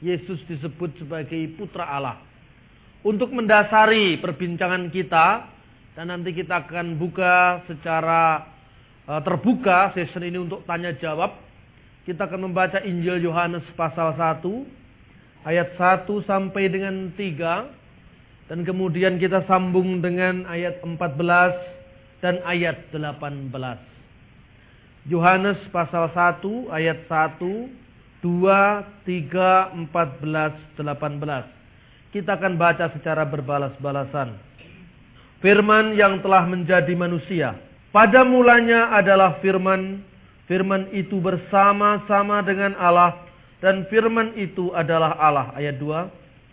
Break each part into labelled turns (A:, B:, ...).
A: Yesus disebut sebagai putra Allah. Untuk mendasari perbincangan kita, dan nanti kita akan buka secara terbuka sesi ini untuk tanya jawab. Kita akan membaca Injil Yohanes pasal 1, ayat 1 sampai dengan 3. Dan kemudian kita sambung dengan ayat 14 dan ayat 18. Yohanes pasal 1, ayat 1, 2, 3, 14, 18. Kita akan baca secara berbalas-balasan. Firman yang telah menjadi manusia. Pada mulanya adalah firman. Firman itu bersama-sama dengan Allah. Dan firman itu adalah Allah. Ayat 2.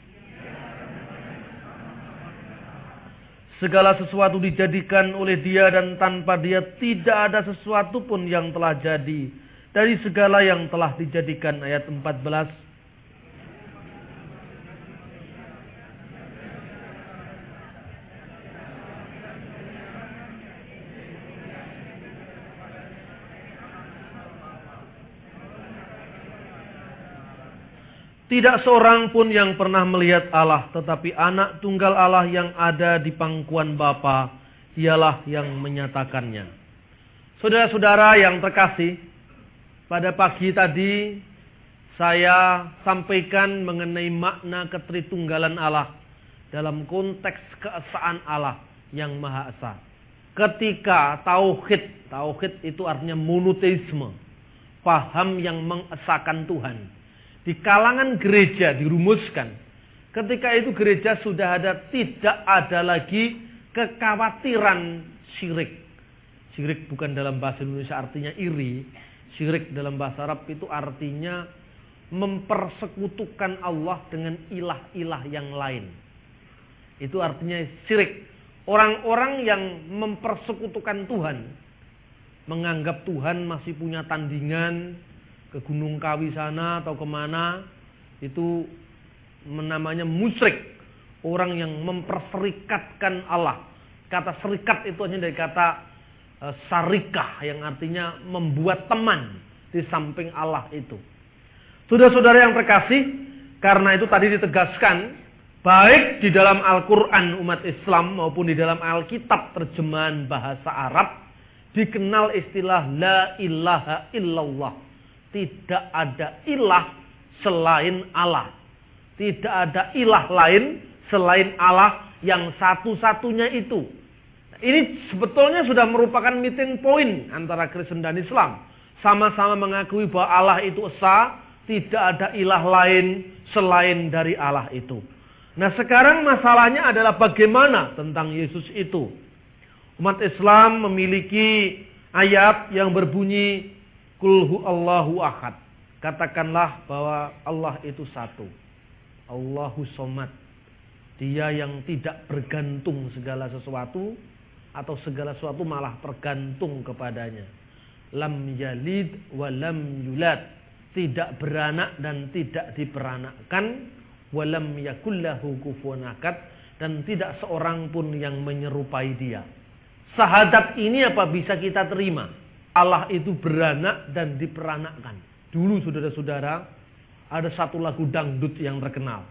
A: Segala sesuatu dijadikan oleh Dia dan tanpa Dia tidak ada sesuatu pun yang telah jadi. Dari segala yang telah dijadikan. Ayat 14. Tidak seorang pun yang pernah melihat Allah, tetapi anak tunggal Allah yang ada di pangkuan Bapa, dialah yang menyatakannya. Saudara-saudara yang terkasih, pada pagi tadi saya sampaikan mengenai makna ketritunggalan Allah dalam konteks keesaan Allah yang Maha Esa. Ketika tauhid itu artinya monoteisme, paham yang mengesakan Tuhan. Di kalangan gereja dirumuskan. Ketika itu gereja sudah tidak ada lagi kekhawatiran syirik. Syirik bukan dalam bahasa Indonesia artinya iri. Syirik dalam bahasa Arab itu artinya mempersekutukan Allah dengan ilah-ilah yang lain. Itu artinya syirik. Orang-orang yang mempersekutukan Tuhan. Menganggap Tuhan masih punya tandingan. Ke Gunung Kawi sana atau kemana, itu namanya musyrik. Orang yang memperserikatkan Allah. Kata serikat itu hanya dari kata syarikah, yang artinya membuat teman di samping Allah itu. Saudara-saudara yang terkasih, karena itu tadi ditegaskan, baik di dalam Al-Quran umat Islam maupun di dalam Alkitab terjemahan bahasa Arab, dikenal istilah la ilaha illallah. Tidak ada ilah selain Allah. Tidak ada ilah lain selain Allah yang satu-satunya itu. Ini sebetulnya sudah merupakan meeting point antara Kristen dan Islam. Sama-sama mengakui bahwa Allah itu esa, tidak ada ilah lain selain dari Allah itu. Nah, sekarang masalahnya adalah bagaimana tentang Yesus itu. Umat Islam memiliki ayat yang berbunyi Qul huwallahu ahad. Katakanlah bahwa Allah itu satu. Allahu somad. Dia yang tidak bergantung segala sesuatu, atau segala sesuatu malah tergantung kepadanya. Lam yalid wa lam yulad. Tidak beranak dan tidak diperanakkan. Wa lam yakullahu kufuwan ahad. Dan tidak seorang pun yang menyerupai dia. Syahadat ini apa bisa kita terima? Allah itu beranak dan diperanakkan. Dulu saudara-saudara, ada satu lagu dangdut yang terkenal.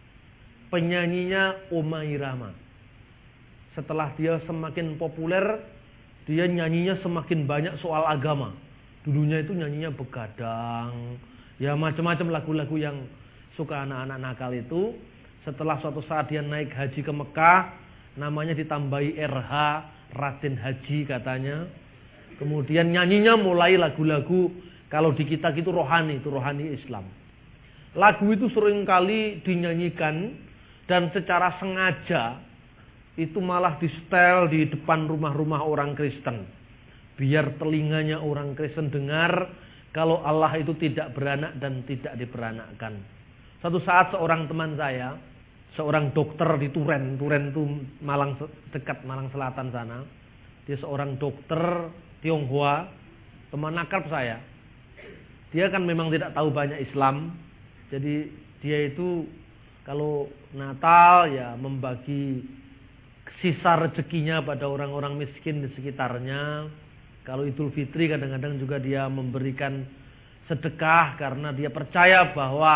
A: Penyanyinya Oma Irama. Setelah dia semakin populer, dia nyanyinya semakin banyak soal agama. Dulunya itu nyanyinya begadang. Ya macam-macam lagu-lagu yang suka anak-anak nakal itu. Setelah suatu saat dia naik haji ke Mekah, namanya ditambahi RH, Raden Haji katanya. Kemudian nyanyinya mulai lagu-lagu kalau di kita itu rohani Islam. Lagu itu seringkali dinyanyikan dan secara sengaja itu malah di setel di depan rumah-rumah orang Kristen. Biar telinganya orang Kristen dengar kalau Allah itu tidak beranak dan tidak diperanakkan. Satu saat seorang teman saya, seorang dokter di Turen itu dekat Malang Selatan sana. Dia seorang dokter Tionghoa, teman akrab saya. Dia kan memang tidak tahu banyak Islam. Jadi dia itu kalau Natal ya membagi sisa rezekinya pada orang-orang miskin di sekitarnya. Kalau Idul Fitri kadang-kadang juga dia memberikan sedekah karena dia percaya bahwa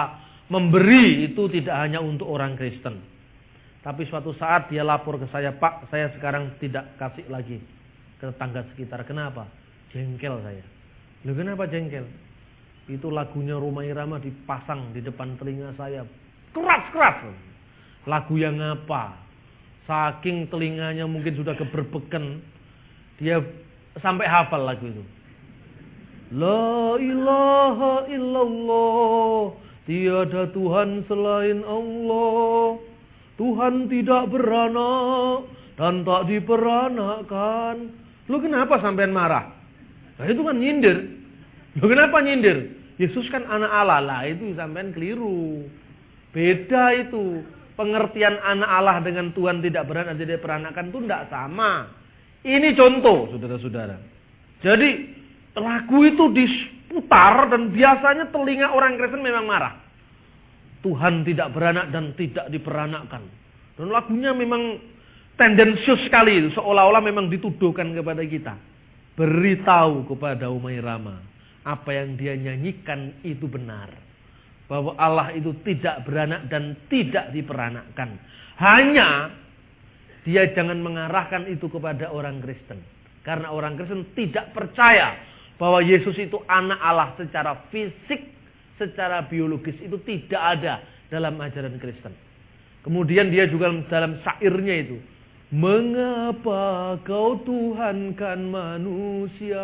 A: memberi itu tidak hanya untuk orang Kristen. Tapi suatu saat dia lapor ke saya, Pak, saya sekarang tidak kasih lagi ke tetangga sekitar. Kenapa? Jengkel saya. Loh, kenapa jengkel? Itu lagunya Rhoma Irama dipasang di depan telinga saya. Keras-keras. Lagu yang apa? Saking telinganya mungkin sudah keberbeken, dia sampai hafal lagu itu. La ilaha illallah, tiada Tuhan selain Allah. Tuhan tidak beranak dan tak diperanakkan. Lu kenapa sampean marah? Nah, itu kan nyindir. Lu kenapa nyindir? Yesus kan anak Allah. Lah itu sampean keliru. Beda itu. Pengertian anak Allah dengan Tuhan tidak beranak dan tidak diperanakkan itu tidak sama. Ini contoh, saudara-saudara. Jadi lagu itu diputar dan biasanya telinga orang Kristen memang marah. Tuhan tidak beranak dan tidak diperanakkan. Dan lagunya memang tendensius sekali, seolah-olah memang dituduhkan kepada kita. Beritahu kepada Rhoma Irama, apa yang dia nyanyikan itu benar. Bahwa Allah itu tidak beranak dan tidak diperanakkan. Hanya dia jangan mengarahkan itu kepada orang Kristen. Karena orang Kristen tidak percaya bahwa Yesus itu anak Allah secara fisik, secara biologis. Itu tidak ada dalam ajaran Kristen. Kemudian dia juga dalam syairnya itu, mengapa kau Tuhankan manusia?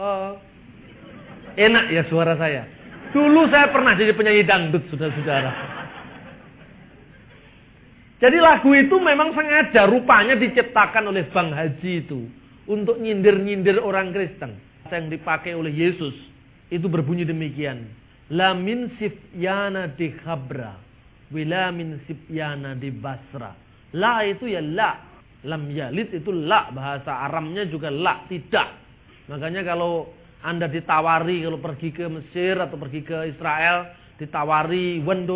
A: Enak ya suara saya. Dulu saya pernah jadi penyanyi dangdut, saudara-saudara. Jadi lagu itu memang sengaja rupanya diciptakan oleh Bang Haji itu untuk nyindir-nyindir orang Kristen. Yang dipakai oleh Yesus itu berbunyi demikian. La min sifyana di Khabra, wila min sifyana di Basra. La itu ya la. Lam yalid itu la. Bahasa Aramnya juga la, tidak. Makanya kalau Anda ditawari kalau pergi ke Mesir atau pergi ke Israel, ditawari $1,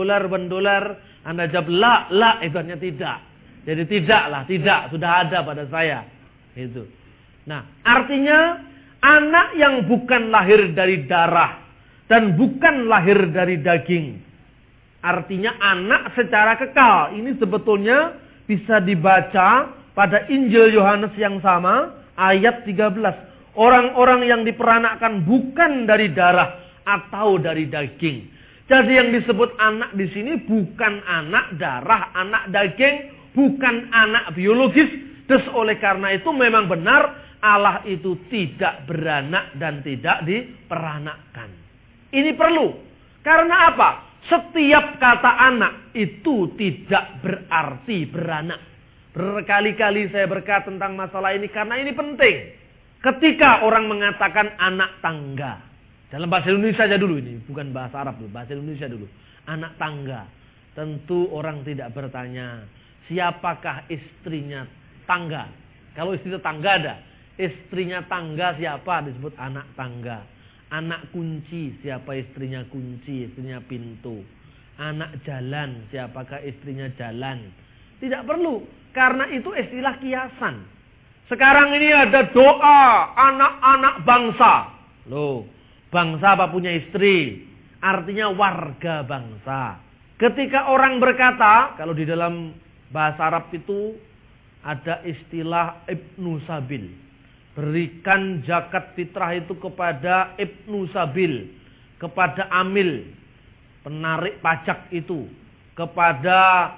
A: Anda jawab la, itu hanya tidak. Jadi tidaklah, tidak, sudah ada pada saya. Itu. Nah, artinya anak yang bukan lahir dari darah dan bukan lahir dari daging. Artinya anak secara kekal. Ini sebetulnya bisa dibaca pada Injil Yohanes yang sama, ayat 13. Orang-orang yang diperanakkan bukan dari darah atau dari daging. Jadi yang disebut anak di sini bukan anak darah, anak daging, bukan anak biologis. Terus oleh karena itu memang benar Allah itu tidak beranak dan tidak diperanakkan. Ini perlu. Karena apa? Setiap kata anak itu tidak berarti beranak. Berkali-kali saya berkata tentang masalah ini karena ini penting. Ketika orang mengatakan anak tangga. Dalam bahasa Indonesia saja dulu ini. Bukan bahasa Arab dulu. Bahasa Indonesia dulu. Anak tangga. Tentu orang tidak bertanya. Siapakah istrinya tangga? Kalau istri tangga ada. Istrinya tangga siapa? Disebut anak tangga. Anak kunci. Siapa istrinya kunci? Istrinya pintu. Anak jalan. Siapakah istrinya jalan? Tidak perlu. Karena itu istilah kiasan. Sekarang ini ada doa anak-anak bangsa. Loh, bangsa apa punya istri? Artinya warga bangsa. Ketika orang berkata, kalau di dalam bahasa Arab itu ada istilah Ibnu Sabil. Berikan zakat fitrah itu kepada Ibnu Sabil. Kepada amil, penarik pajak itu. Kepada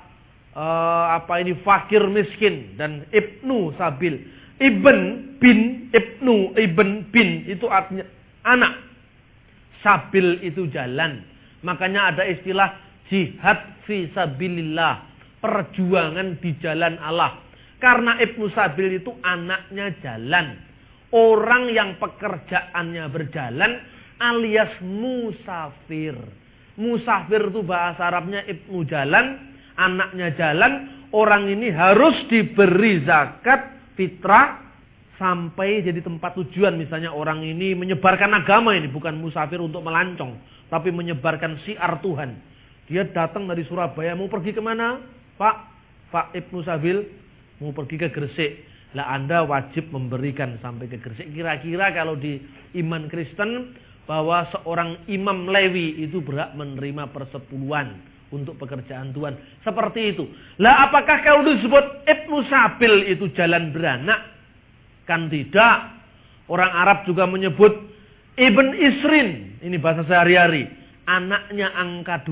A: fakir miskin. Dan Ibnu Sabil. Ibn bin, Ibnu, Ibn bin, itu artinya anak. Sabil itu jalan. Makanya ada istilah jihad fi sabilillah. Perjuangan di jalan Allah. Karena Ibnu Sabil itu anaknya jalan. Orang yang pekerjaannya berjalan alias musafir. Musafir itu bahasa Arabnya Ibnu jalan, anaknya jalan. Orang ini harus diberi zakat fitrah sampai jadi tempat tujuan. Misalnya orang ini menyebarkan agama, ini bukan musafir untuk melancong, tapi menyebarkan syiar Tuhan. Dia datang dari Surabaya, mau pergi kemana? Pak Ibnu Sabil mau pergi ke Gresik. Lah Anda wajib memberikan sampai ke Gresik. Kira-kira kalau di iman Kristen bahwa seorang imam Lewi itu berhak menerima persepuluhan untuk pekerjaan Tuhan. Seperti itu. Lah apakah kalau disebut Ibnu Sabil itu jalan beranak? Kan tidak. Orang Arab juga menyebut Ibn Isrin. Ini bahasa sehari-hari. Anaknya angka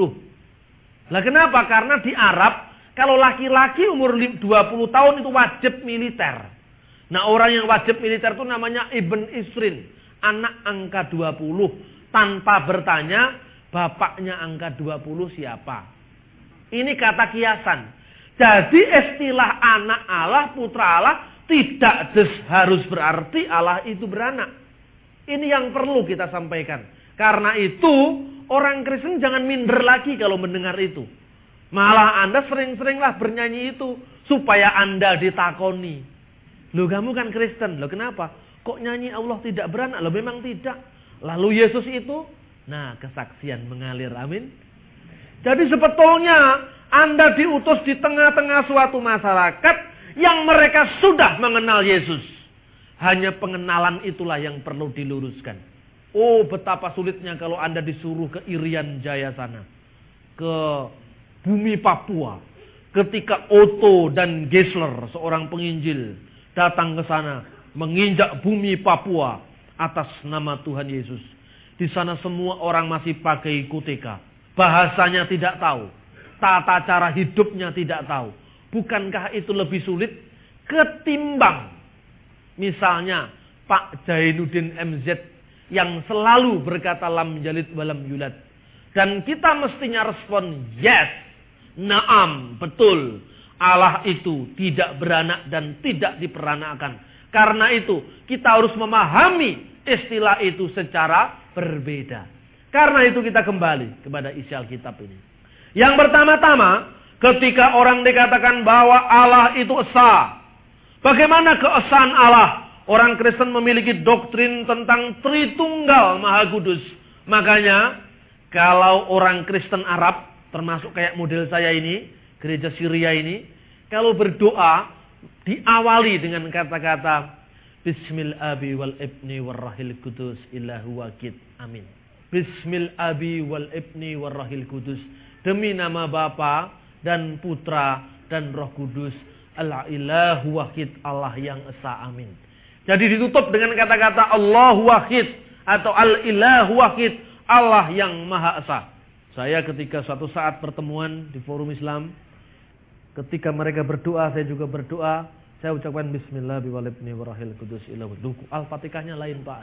A: 20. Lah kenapa? Karena di Arab, kalau laki-laki umur 20 tahun itu wajib militer. Nah orang yang wajib militer itu namanya Ibn Isrin. Anak angka 20. Tanpa bertanya, bapaknya angka 20 siapa? Ini kata kiasan. Jadi istilah anak Allah, putra Allah tidak harus berarti Allah itu beranak. Ini yang perlu kita sampaikan. Karena itu orang Kristen jangan minder lagi kalau mendengar itu. Malah Anda sering-seringlah bernyanyi itu supaya Anda ditakoni. Loh kamu kan Kristen. Loh kenapa? Kok nyanyi Allah tidak beranak? Loh memang tidak. Lalu Yesus itu, nah kesaksian mengalir, amin. Jadi sebetulnya Anda diutus di tengah-tengah suatu masyarakat yang mereka sudah mengenal Yesus. Hanya pengenalan itulah yang perlu diluruskan. Oh betapa sulitnya kalau Anda disuruh ke Irian Jaya sana. Ke bumi Papua. Ketika Otto dan Geisler, seorang penginjil, datang ke sana. Menginjak bumi Papua atas nama Tuhan Yesus. Di sana semua orang masih pakai kuteka. Bahasanya tidak tahu. Tata cara hidupnya tidak tahu. Bukankah itu lebih sulit ketimbang misalnya Pak Jainuddin MZ yang selalu berkata lam yalid walam yulad. Dan kita mestinya respon yes, naam, betul. Allah itu tidak beranak dan tidak diperanakkan. Karena itu kita harus memahami istilah itu secara berbeda. Karena itu kita kembali kepada isi Alkitab ini. Yang pertama-tama, ketika orang dikatakan bahwa Allah itu esa. Bagaimana keesaan Allah? Orang Kristen memiliki doktrin tentang Tritunggal Maha Kudus. Makanya, kalau orang Kristen Arab, termasuk kayak model saya ini, gereja Syria ini, kalau berdoa, diawali dengan kata-kata Bismil abi wal ibni warrahil kudus ilahu wakid. Amin. Bismil abi wal ibni warrahil kudus. Demi nama Bapa dan Putra dan Roh Kudus. Al-ilahu wakid, Allah yang esa. Amin. Jadi ditutup dengan kata-kata Allahu wakid atau Al-ilahu wakid, Allah yang maha esa. Saya ketika suatu saat pertemuan di forum Islam, ketika mereka berdoa, saya juga berdoa. Saya ucapkan Bismillah biwalibni warahil kudus ilahu. Al-Fatihahnya lain Pak.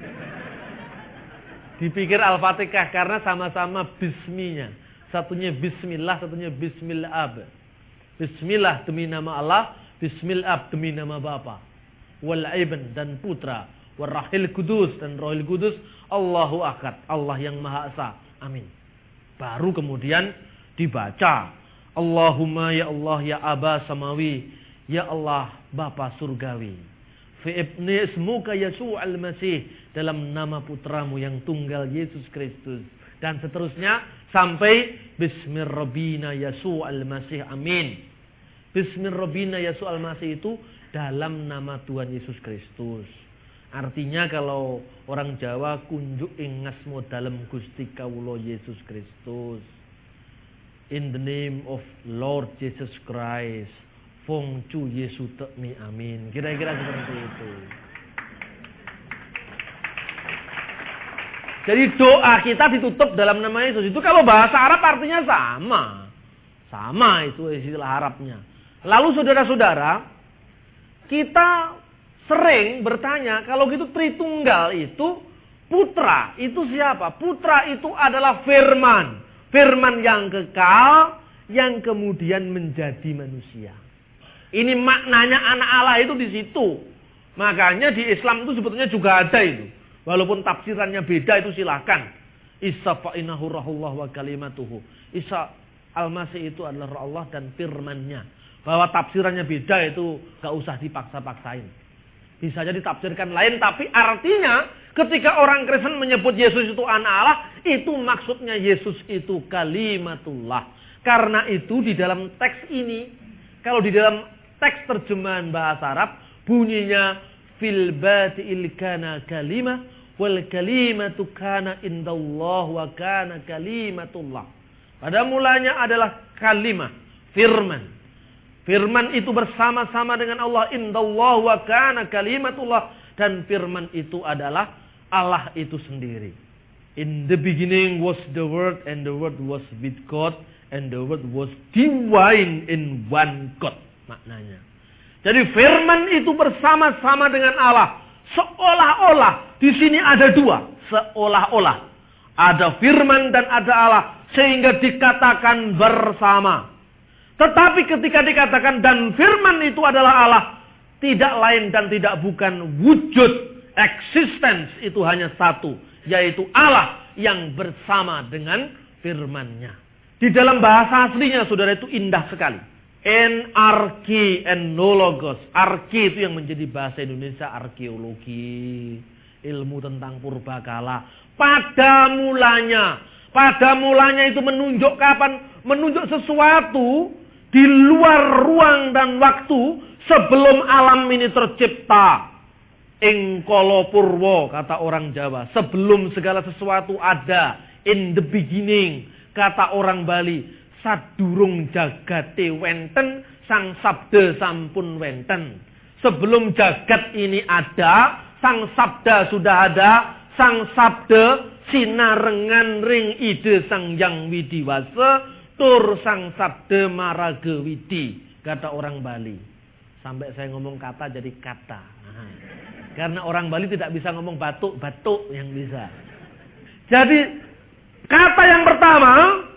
A: Dipikir Al-Fatihah karena sama-sama bisminya. Satunya Bismillah, satunya Bismillah. Bismillah demi nama Allah, Bismillah demi nama Bapa. Wal Ibn dan Putra. Warahil kudus dan Rohil Kudus. Allahu Akad, Allah yang Maha Esa. Amin. Baru kemudian dibaca. Allahumma ya Allah ya Aba Samawi. Ya Allah, Bapa Surgawi. Fi ibni ismuka Yesus al-Masih. Dalam nama putramu yang tunggal Yesus Kristus. Dan seterusnya sampai Bismir Rabbina Yesus al-Masih. Amin. Bismir Rabbina Yesus al-Masih itu dalam nama Tuhan Yesus Kristus. Artinya kalau orang Jawa kunjuk ingasmu dalam Gusti Kawula Yesus Kristus. In the name of Lord Jesus Christ. Fong Chu Yesu Tekmi Amin. Kira-kira seperti itu. Jadi doa kita ditutup dalam nama Yesus. Itu kalau bahasa Arab artinya sama. Sama itu istilah Arabnya. Lalu saudara-saudara, kita sering bertanya, kalau gitu Tritunggal itu putra, itu siapa? Putra itu adalah firman. Firman yang kekal, yang kemudian menjadi manusia. Ini maknanya anak Allah itu di situ. Makanya di Islam itu sebetulnya juga ada itu. Walaupun tafsirannya beda itu silakan. Isa fa'inahu rahullah wa kalimatuhu. Isa al-Masih itu adalah roh Allah dan firmannya. Bahwa tafsirannya beda itu gak usah dipaksa-paksain. Bisa jadi ditafsirkan lain. Tapi artinya ketika orang Kristen menyebut Yesus itu anak Allah. Itu maksudnya Yesus itu kalimatullah. Karena itu di dalam teks ini. Kalau di dalam teks terjemahan bahasa Arab bunyinya fil bati'il kana kalimah wal kalimatu kana indallah wa kana kalimatullah. Pada mulanya adalah kalimah, firman. Firman itu bersama-sama dengan Allah. Indallah wa kana kalimatullah. Dan firman itu adalah Allah itu sendiri. In the beginning was the word, and the word was with God, and the word was divine in one God. Maknanya. Jadi firman itu bersama-sama dengan Allah. Seolah-olah di sini ada dua. Seolah-olah ada firman dan ada Allah. Sehingga dikatakan bersama. Tetapi ketika dikatakan dan firman itu adalah Allah, tidak lain dan tidak bukan wujud, existence itu hanya satu, yaitu Allah yang bersama dengan firman-Nya. Di dalam bahasa aslinya, saudara, itu indah sekali. Arki and logos. Arki itu yang menjadi bahasa Indonesia arkeologi, ilmu tentang purbakala. Pada mulanya itu menunjuk kapan? Menunjuk sesuatu di luar ruang dan waktu sebelum alam ini tercipta. Ing kala purwa, kata orang Jawa. Sebelum segala sesuatu ada. In the beginning, kata orang Bali. Sadurung jagate wenten, sang sabda sampun wenten. Sebelum jagat ini ada, sang sabda sudah ada. Sang sabda sinarengan ring ide sang yang widiwasa. Tur sang sabda maraga widi, kata orang Bali. Sampai saya ngomong kata jadi kata. Karena orang Bali tidak bisa ngomong batuk yang bisa. Jadi kata yang pertama,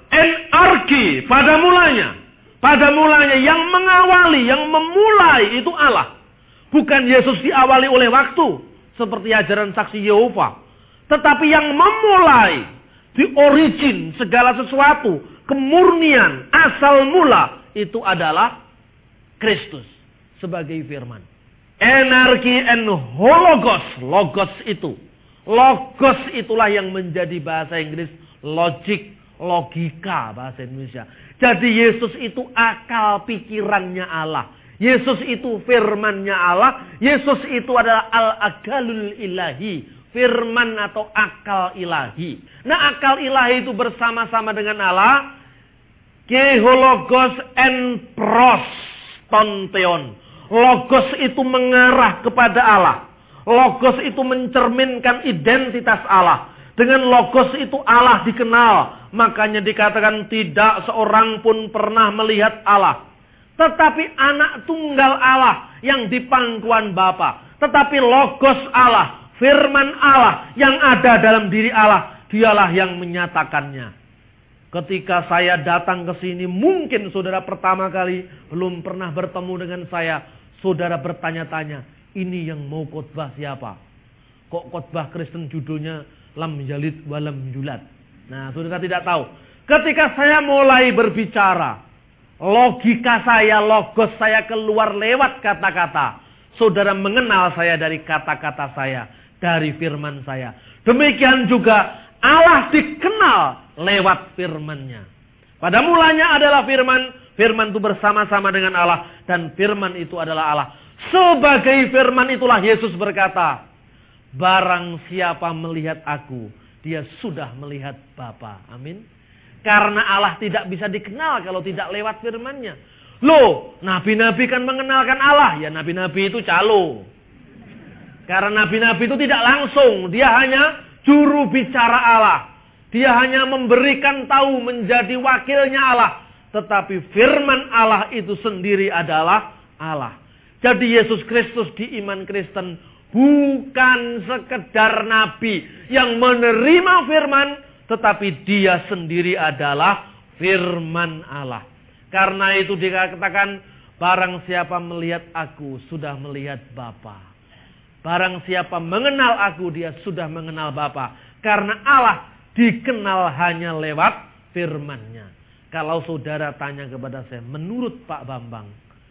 A: enarki, pada mulanya. Pada mulanya yang mengawali, yang memulai itu Allah. Bukan Yesus diawali oleh waktu, seperti ajaran saksi Yehova. Tetapi yang memulai, di origin segala sesuatu, kemurnian, asal mula, itu adalah Kristus sebagai firman. Enarki and hologos. Logos itu. Logos itulah yang menjadi bahasa Inggris logik, logika bahasa Indonesia. Jadi Yesus itu akal pikirannya Allah. Yesus itu firmannya Allah. Yesus itu adalah al-agalul ilahi. Firman atau akal ilahi. Nah, akal ilahi itu bersama-sama dengan Allah. Kehologos en pros tonteon. Logos itu mengarah kepada Allah. Logos itu mencerminkan identitas Allah. Dengan logos itu Allah dikenal. Makanya dikatakan tidak seorang pun pernah melihat Allah. Tetapi anak tunggal Allah yang di pangkuan Bapa. Tetapi logos Allah, firman Allah yang ada dalam diri Allah, dialah yang menyatakannya. Ketika saya datang ke sini, mungkin saudara pertama kali belum pernah bertemu dengan saya. Saudara bertanya-tanya, ini yang mau khotbah siapa? Kok khotbah Kristen judulnya lam yalid walam yulad? Nah, saudara tidak tahu. Ketika saya mulai berbicara, logika saya, logos saya keluar lewat kata-kata. Saudara mengenal saya dari kata-kata saya, dari firman saya. Demikian juga Allah dikenal lewat firman-Nya. Pada mulanya adalah firman. Firman itu bersama-sama dengan Allah. Dan firman itu adalah Allah. Sebagai firman itulah Yesus berkata, barang siapa melihat aku, dia sudah melihat Bapa. Amin. Karena Allah tidak bisa dikenal kalau tidak lewat firman-Nya. Loh, nabi-nabi kan mengenalkan Allah. Ya, nabi-nabi itu calo. Karena nabi-nabi itu tidak langsung. Dia hanya juru bicara Allah. Dia hanya memberikan tahu, menjadi wakilnya Allah. Tetapi firman Allah itu sendiri adalah Allah. Jadi Yesus Kristus di iman Kristen bukan sekedar nabi yang menerima firman, tetapi dia sendiri adalah firman Allah. Karena itu dikatakan, barang siapa melihat aku sudah melihat Bapa. Barang siapa mengenal aku, dia sudah mengenal Bapa. Karena Allah dikenal hanya lewat firman-Nya. Kalau saudara tanya kepada saya, menurut Pak Bambang,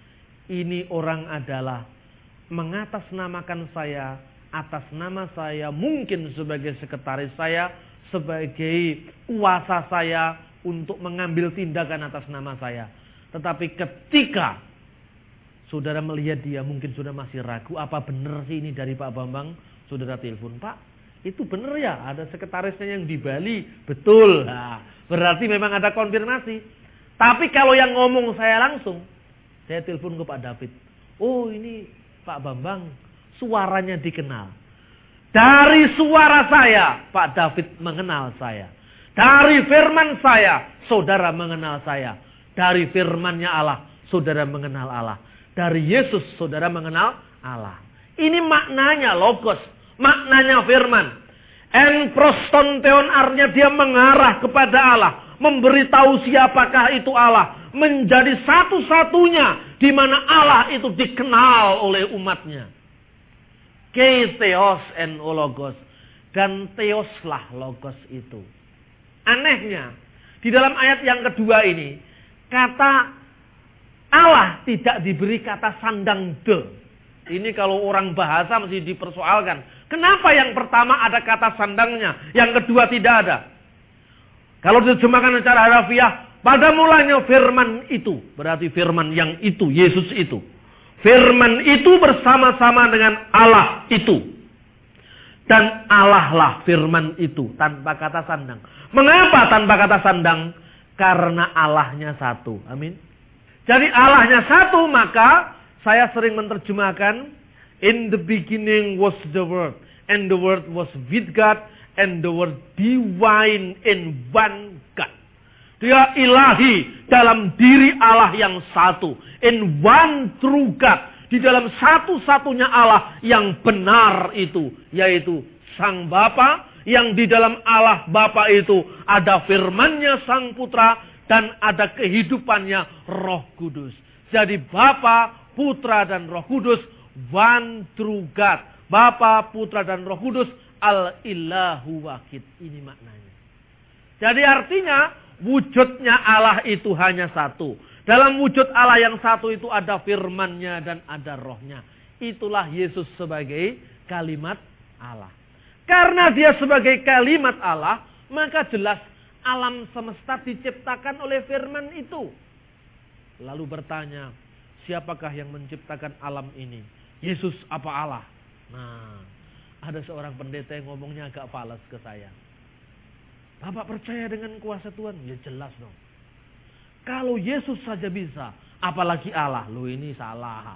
A: ini orang adalah mengatasnamakan saya, atas nama saya, mungkin sebagai sekretaris saya, sebagai kuasa saya untuk mengambil tindakan atas nama saya. Tetapi ketika saudara melihat dia, mungkin sudah masih ragu, apa benar sih ini dari Pak Bambang? Saudara telepon, Pak, itu benar ya, ada sekretarisnya yang di Bali, betul. Nah, berarti memang ada konfirmasi. Tapi kalau yang ngomong saya langsung, saya telepon ke Pak David. Oh ini Pak Bambang, suaranya dikenal. Dari suara saya, Pak David mengenal saya. Dari firman saya, saudara mengenal saya. Dari firmannya Allah, saudara mengenal Allah. Dari Yesus, saudara mengenal Allah. Ini maknanya logos, maknanya firman. En prostonteon artinya dia mengarah kepada Allah. Memberitahu siapakah itu Allah. Menjadi satu-satunya di mana Allah itu dikenal oleh umatnya. Theos en logos. Dan theoslah logos itu. Anehnya, di dalam ayat yang kedua ini, kata Allah tidak diberi kata sandang de. Ini kalau orang bahasa mesti dipersoalkan. Kenapa yang pertama ada kata sandangnya, yang kedua tidak ada? Kalau diterjemahkan secara harafiah, pada mulanya firman itu, berarti firman yang itu, Yesus itu. Firman itu bersama-sama dengan Allah itu. Dan Allah lah firman itu, tanpa kata sandang. Mengapa tanpa kata sandang? Karena Allahnya satu. Amin. Jadi Allahnya satu, maka saya sering menerjemahkan, in the beginning was the word, and the word was with God, and the word divine in one God. Dia ilahi dalam diri Allah yang satu, in one true God, di dalam satu-satunya Allah yang benar itu, yaitu Sang Bapa, yang di dalam Allah Bapa itu ada firman-Nya Sang Putra, dan ada kehidupannya Roh Kudus. Jadi Bapa, Putra dan Roh Kudus, one true God. Bapa, Putra dan Roh Kudus, al-ilahu wahid. Ini maknanya. Jadi artinya wujudnya Allah itu hanya satu. Dalam wujud Allah yang satu itu ada firman-Nya dan ada Roh-Nya. Itulah Yesus sebagai kalimat Allah. Karena dia sebagai kalimat Allah, maka jelas alam semesta diciptakan oleh firman itu. Lalu bertanya, siapakah yang menciptakan alam ini? Yesus apa Allah? Nah, ada seorang pendeta yang ngomongnya agak falas ke saya. Bapak percaya dengan kuasa Tuhan? Ya jelas dong. Kalau Yesus saja bisa, apalagi Allah? Loh ini salah.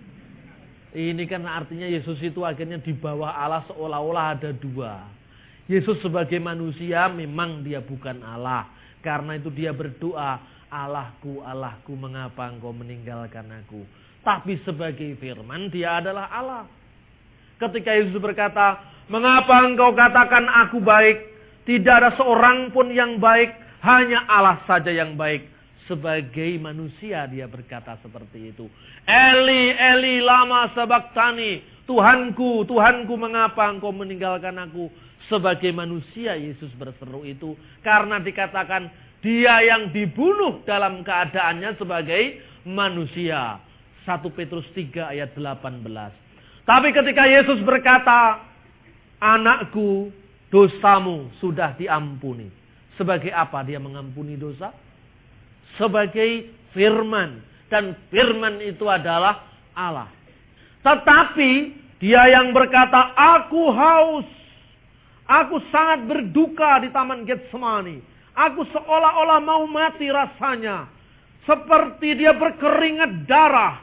A: Ini kan artinya Yesus itu akhirnya di bawah Allah seolah-olah ada dua. Yesus sebagai manusia memang dia bukan Allah. Karena itu dia berdoa, Allahku, Allahku, mengapa engkau meninggalkan aku? Tapi sebagai firman dia adalah Allah. Ketika Yesus berkata, mengapa engkau katakan aku baik? Tidak ada seorang pun yang baik, hanya Allah saja yang baik. Sebagai manusia dia berkata seperti itu. Eli, Eli, lama sabaktani. Tuhanku, Tuhanku, mengapa engkau meninggalkan aku? Sebagai manusia Yesus berseru itu. Karena dikatakan dia yang dibunuh dalam keadaannya sebagai manusia. 1 Petrus 3 ayat 18. Tapi ketika Yesus berkata, anakku, dosamu sudah diampuni. Sebagai apa dia mengampuni dosa? Sebagai firman. Dan firman itu adalah Allah. Tetapi dia yang berkata, aku haus. Aku sangat berduka di Taman Getsemani. Aku seolah-olah mau mati rasanya. Seperti dia berkeringat darah.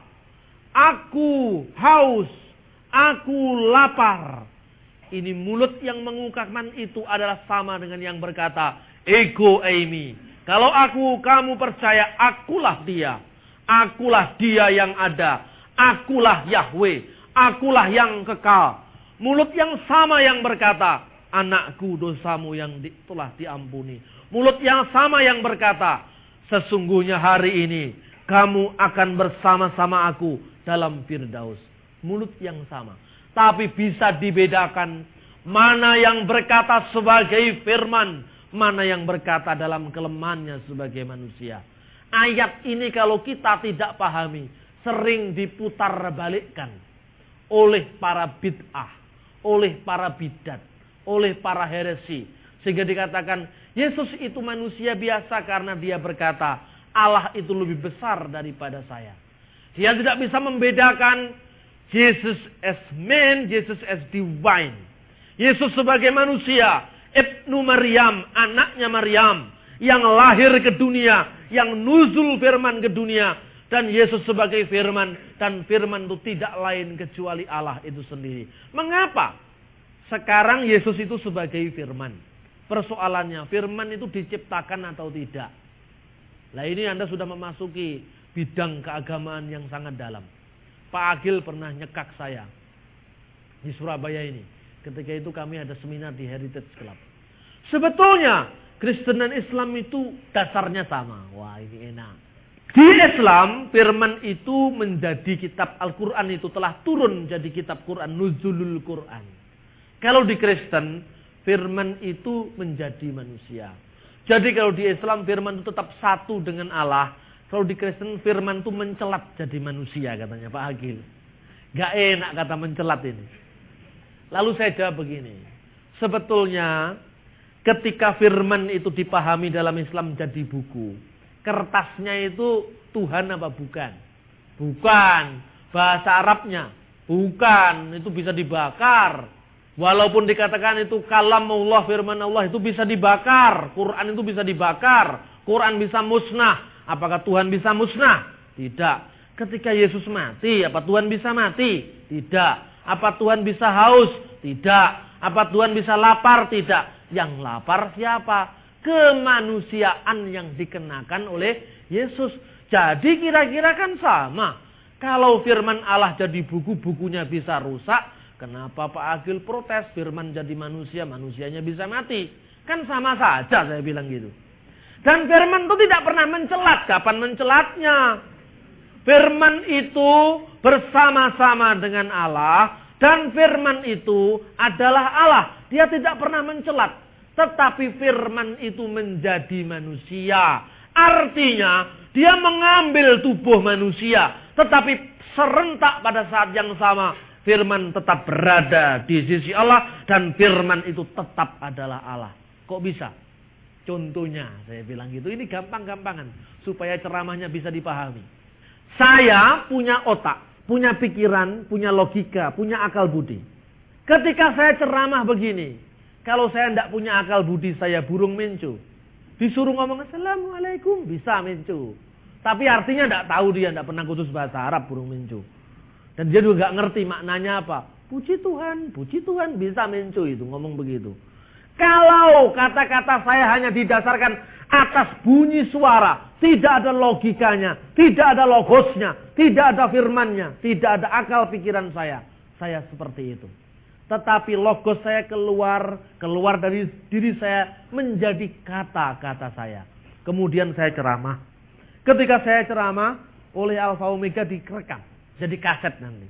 A: Aku haus. Aku lapar. Ini mulut yang mengungkapkan itu adalah sama dengan yang berkata, ego eimi. Kalau kamu percaya, akulah dia. Akulah dia yang ada. Akulah Yahweh. Akulah yang kekal. Mulut yang sama yang berkata, anakku, dosamu yang telah diampuni. Mulut yang sama yang berkata, sesungguhnya hari ini kamu akan bersama-sama aku dalam Firdaus. Mulut yang sama. Tapi bisa dibedakan mana yang berkata sebagai firman, mana yang berkata dalam kelemahannya sebagai manusia. Ayat ini kalau kita tidak pahami, sering diputar balikkan oleh para bid'ah, oleh para bidat, oleh para heresi. Sehingga dikatakan, Yesus itu manusia biasa karena dia berkata, Allah itu lebih besar daripada saya. Dia tidak bisa membedakan Jesus as man, Jesus as divine. Yesus sebagai manusia, Ibnu Maryam, anaknya Maryam, yang lahir ke dunia, yang nuzul firman ke dunia, dan Yesus sebagai firman, dan firman itu tidak lain kecuali Allah itu sendiri. Mengapa sekarang Yesus itu sebagai firman? Persoalannya, firman itu diciptakan atau tidak? Nah, ini Anda sudah memasuki bidang keagamaan yang sangat dalam. Pak Agil pernah nyekak saya di Surabaya ini. Ketika itu kami ada seminar di Heritage Club. Sebetulnya Kristen dan Islam itu dasarnya sama. Wah, ini enak. Di Islam, firman itu menjadi kitab Al-Quran itu telah turun jadi kitab Quran, nuzulul Quran. Kalau di Kristen, firman itu menjadi manusia. Jadi kalau di Islam, firman itu tetap satu dengan Allah. Kalau di Kristen, firman itu mencelat jadi manusia, katanya Pak Agil. Gak enak kata mencelat ini. Lalu saya jawab begini. Sebetulnya, ketika firman itu dipahami dalam Islam jadi buku, kertasnya itu Tuhan apa bukan? Bukan. Bahasa Arabnya? Bukan. Itu bisa dibakar. Walaupun dikatakan itu kalamullah, firman Allah, itu bisa dibakar. Quran itu bisa dibakar. Quran bisa musnah. Apakah Tuhan bisa musnah? Tidak. Ketika Yesus mati, apa Tuhan bisa mati? Tidak. Apa Tuhan bisa haus? Tidak. Apa Tuhan bisa lapar? Tidak. Yang lapar siapa? Kemanusiaan yang dikenakan oleh Yesus. Jadi kira-kira kan sama. Kalau firman Allah jadi buku, bukunya bisa rusak. Kenapa Pak Agil protes? Firman jadi manusia, manusianya bisa mati. Kan sama saja, saya bilang gitu. Dan firman itu tidak pernah mencelat. Kapan mencelatnya? Firman itu bersama-sama dengan Allah. Dan firman itu adalah Allah. Dia tidak pernah mencelat. Tetapi firman itu menjadi manusia. Artinya dia mengambil tubuh manusia. Tetapi serentak pada saat yang sama, firman tetap berada di sisi Allah. Dan firman itu tetap adalah Allah. Kok bisa? Contohnya saya bilang gitu. Ini gampang-gampangan. Supaya ceramahnya bisa dipahami. Saya punya otak, punya pikiran, punya logika, punya akal budi. Ketika saya ceramah begini, kalau saya tidak punya akal budi, saya burung mencu. Disuruh ngomong Assalamualaikum, bisa mencu. Tapi artinya tidak tahu dia, tidak pernah khusus bahasa Arab burung mencu. Dan dia juga nggak ngerti maknanya apa. Puji Tuhan, bisa mencu itu, ngomong begitu. Kalau kata-kata saya hanya didasarkan atas bunyi suara, tidak ada logikanya, tidak ada logosnya, tidak ada firmannya, tidak ada akal pikiran saya seperti itu. Tetapi logos saya keluar dari diri saya menjadi kata-kata saya. Kemudian saya ceramah. Ketika saya ceramah, oleh Alfa Omega direkam, jadi kaset nanti.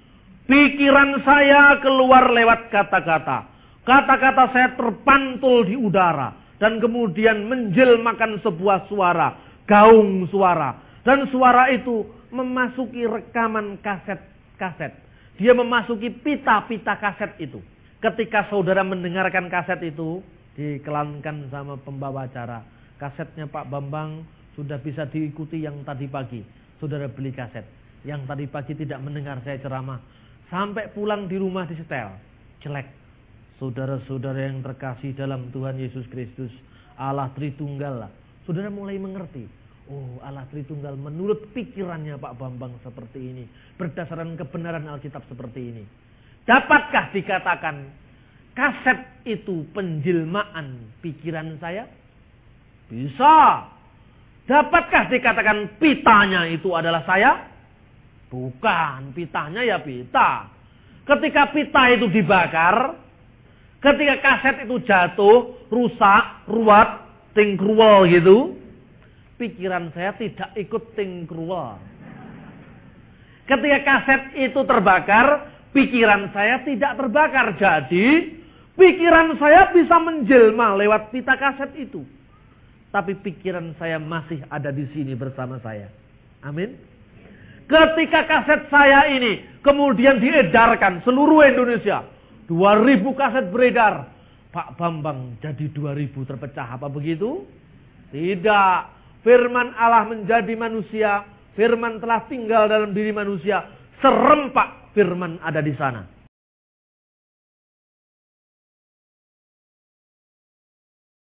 A: Pikiran saya keluar lewat kata-kata. Kata-kata saya terpantul di udara. Dan kemudian menjelmakan sebuah suara. Gaung suara. Dan suara itu memasuki rekaman kaset-kaset. Dia memasuki pita-pita kaset itu. Ketika saudara mendengarkan kaset itu, dikelankan sama pembawa acara. Kasetnya Pak Bambang sudah bisa diikuti yang tadi pagi. Saudara beli kaset. Yang tadi pagi tidak mendengar saya ceramah. Sampai pulang di rumah disetel. Jelek. Saudara-saudara yang terkasih dalam Tuhan Yesus Kristus, Allah Tritunggal lah. Saudara mulai mengerti. Oh, Allah Tritunggal menurut pikirannya Pak Bambang seperti ini. Berdasarkan kebenaran Alkitab seperti ini. Dapatkah dikatakan kaset itu penjelmaan pikiran saya? Bisa. Dapatkah dikatakan pitanya itu adalah saya? Bukan. Pitanya ya pita. Ketika pita itu dibakar, ketika kaset itu jatuh, rusak, ruwet, tingkruwel gitu, pikiran saya tidak ikut tingkruwel. Ketika kaset itu terbakar, pikiran saya tidak terbakar. Jadi, pikiran saya bisa menjelma lewat pita kaset itu. Tapi pikiran saya masih ada di sini bersama saya. Amin. Ketika kaset saya ini kemudian diedarkan seluruh Indonesia, 2000 kaset beredar. Pak Bambang jadi 2000 terpecah. Apa begitu? Tidak. Firman Allah menjadi manusia. Firman telah tinggal dalam diri manusia. Serempak firman ada di sana.